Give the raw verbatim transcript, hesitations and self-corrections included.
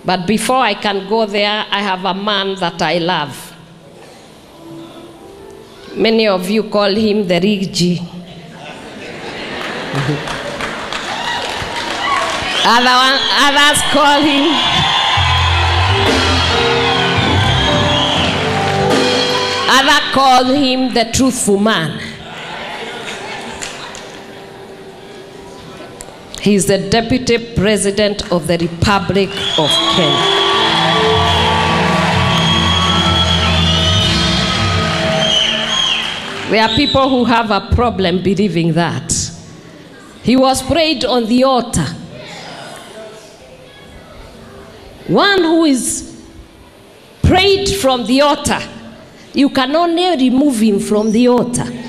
But before I can go there, I have a man that I love. Many of you call him the Rigi. Other one, others call him others call him the truthful man. He is the Deputy President of the Republic of Kenya. There are people who have a problem believing that. He was prayed on the altar. One who is prayed from the altar, you can only remove him from the altar.